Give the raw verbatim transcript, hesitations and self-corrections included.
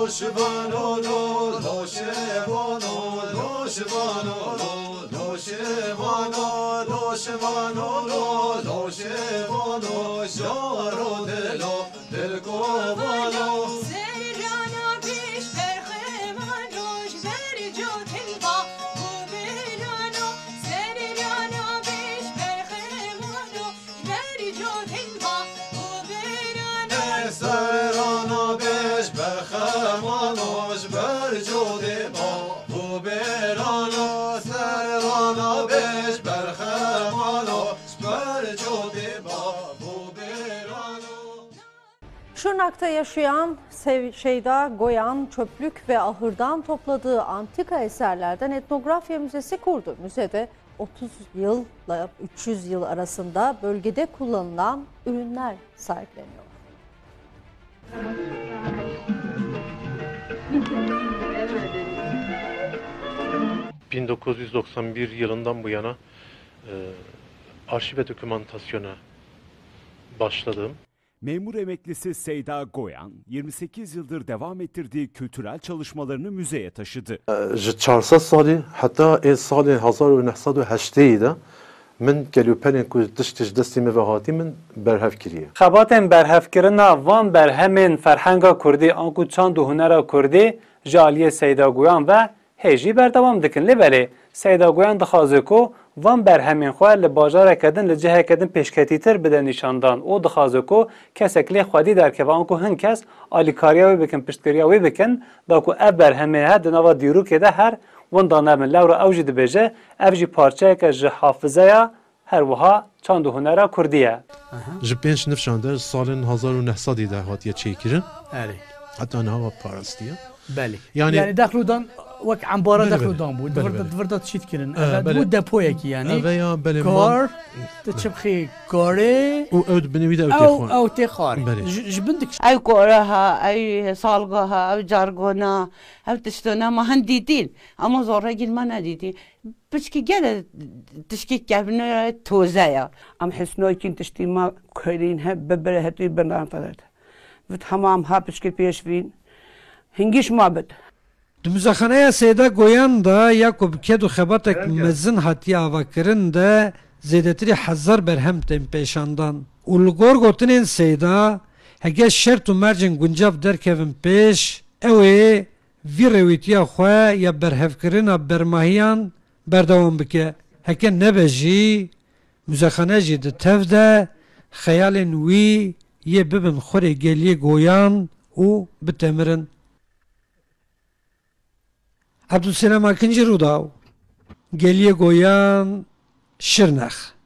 نوشیوانو نوشیوانو نوشیوانو نوشیوانو نوشیوانو نوشیوانو جارو دلو دل کوانو سریانا بیش برخمانوش بر جو تلبا و برانو سریانا بیش برخمانوش بر جو تلبا و برانو سریانا بیش برخمانوش بر جو تلبا و برانو سریانا بیش برخمانوش بر جو تلبا و برانو. Şırnak'ta yaşayan Sev- Şeyda Goyan, çöplük ve ahırdan topladığı antika eserlerden etnografya müzesi kurdu. Müzede otuz yılla üç yüz yıl arasında bölgede kullanılan ürünler sergileniyor. bin dokuz yüz doksan bir yılından bu yana e, arşiv ve dokümantasyona başladım. Memur emeklisi Seyda Goyan, yirmi sekiz yıldır devam ettirdiği kültürel çalışmalarını müzeye taşıdı. ji çarsa salî heta ê salê hezar û neh sed û heşteyê de min kelûperên ku tiştî ji destê me ve hatî min berhev kiriye. Xebatên berhevkirina van berhemên ferhenga Kurdî an ku çand û hunera Kurdî ji aliyê Seyda Goyan ve hêjî berdewam dikin. Lê belê Seyda Goyan dixwaze ku van berhemên xwe li bajareke din li ciheke din pêşketîtir bide nîşandan. O dixwaze ku kesek lê xwedî derkeve an ku hin kes alîkariya wê bikin, piştgiriya wê bikin, da ku ev berhemê he di nava dîrûkê de her winda nebin. Lewra ew jî dibêje ev jî parçeyeke ji hafızeya her wiha çand û hunera Kurdî ye. Ji pênc nifşan de salên hezar û neh sedî de hatiye çêkirin. Heta niha parastiye. بله يعني يعني داخلودان وك عمبارة بله داخلودان بود بله دفرت بله. دفرت شيت كرن آه، بله. بود دپويك يعني veya bele كار تشبخي كاري و ew binivî de ew او têxwe. او تخار بله. جبندك اي كورها اي صالقها او جارجونا او تشتونا ما هنديدين اما زورا جيل ما نديدين بشكي جل تشكي كابنا توزايا ام حسنوي كنت تشتي ما كايرين هب ببره هتي بنان طلعت بتحمام ها بشكي بيشفين هنجيش ما بد Dümüzakhanaya Seyda Goyan da Yakup Kedu xebatek mezin hatiye avakirin de zêdetirî hezar berhem tên pêşandan. û li gor gotinên Seyda hege şert û mercên guncav derkevin pêş, ew ê vî rêwîtiya xwe ya berhevkirina bermahiyan berdewam bike. Heke nebe jî müzekhane jî di tev de xeyalên wî yê bibin xurê geliyê Goyan û bitemirin. Abdülselam Akıncı Rudav, Geliye Goyan, Şırnak.